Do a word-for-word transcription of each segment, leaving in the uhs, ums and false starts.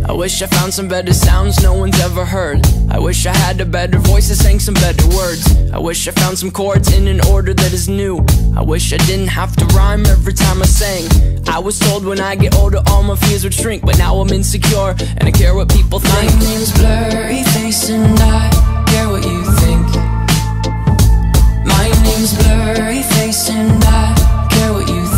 I wish I found some better sounds no one's ever heard. I wish I had a better voice that sang some better words. I wish I found some chords in an order that is new. I wish I didn't have to rhyme every time I sang. I was told when I get older all my fears would shrink, but now I'm insecure and I care what people think. My name's Blurryface and I care what you think. My name's Blurryface and I care what you think.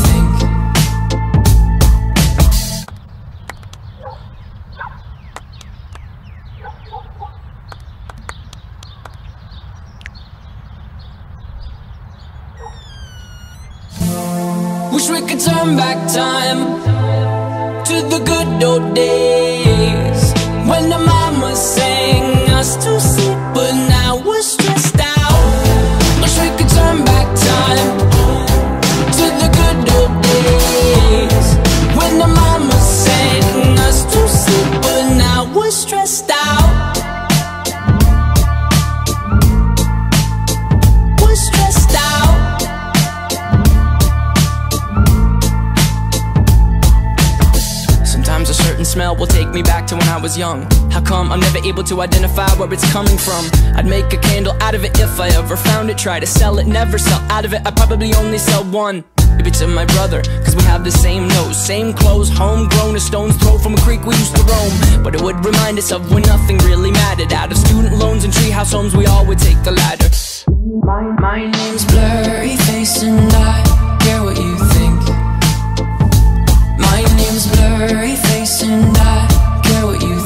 Wish we could turn back time to the good old days when the mama sang us to sleep, but now we're stressed out. Wish we could turn back time to the good old days when the mama sang us to sleep, but now we're stressed out. We're stressed out. Sometimes a certain smell will take me back to when I was young. How come I'm never able to identify where it's coming from? I'd make a candle out of it if I ever found it. Try to sell it, never sell out of it. I'd probably only sell one. Maybe to my brother, cause we have the same nose, same clothes, homegrown, a stone's throw from a creek we used to roam. But it would remind us of when nothing really mattered. Out of student loans and treehouse homes, we all would take the ladder. My, my name's Blurryface and I care what you think. My name's Blurryface and I care what you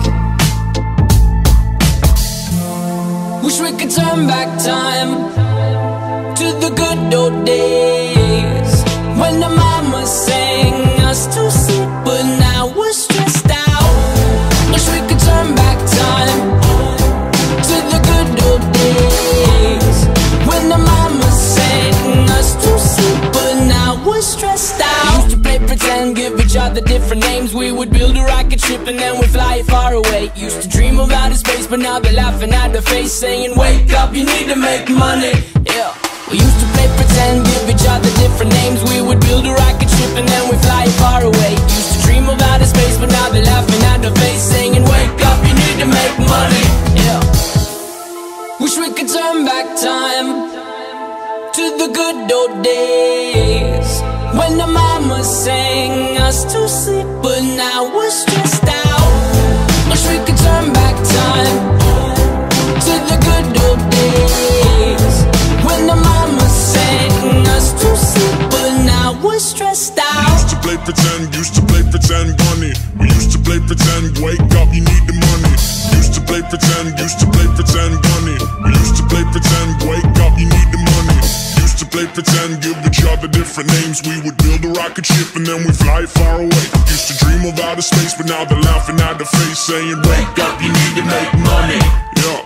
think. Wish we could turn back time to the good old days when the mama sang us to sleep, but now we're stressed out. Wish we could turn back time to the good old days when the mama sang us to sleep, but now we're stressed out. We used to play pretend, give each other different names. We would build a rocket ship and then we'd fly it far away. Used to dream of outer space, but now they're laughing at the face, saying wake up, you need to make money. Yeah. We used to play pretend, give each other different names. We would build a rocket ship and then we'd fly it far away. Used to dream of outer space, but now they're laughing at the face, saying wake up, you need to make money. Yeah. Wish we could turn back time to the good old days when the mama sang us to sleep, but now we're stressed out. Wish we could turn back time to the good old days when the mama sang us to sleep, but now we're stressed out. We used to play pretend, used to play pretend bunny. We used to play pretend, wake up, you need the money. Used to play pretend, used to play pretend bunny. We used to play pretend, wake up, you need the money. Used to play pretend, give each other different names. We would build a rocket ship and then we'd fly far away. Used to dream of outer space, but now they're laughing at the face, saying wake up, you need to make money. Yeah.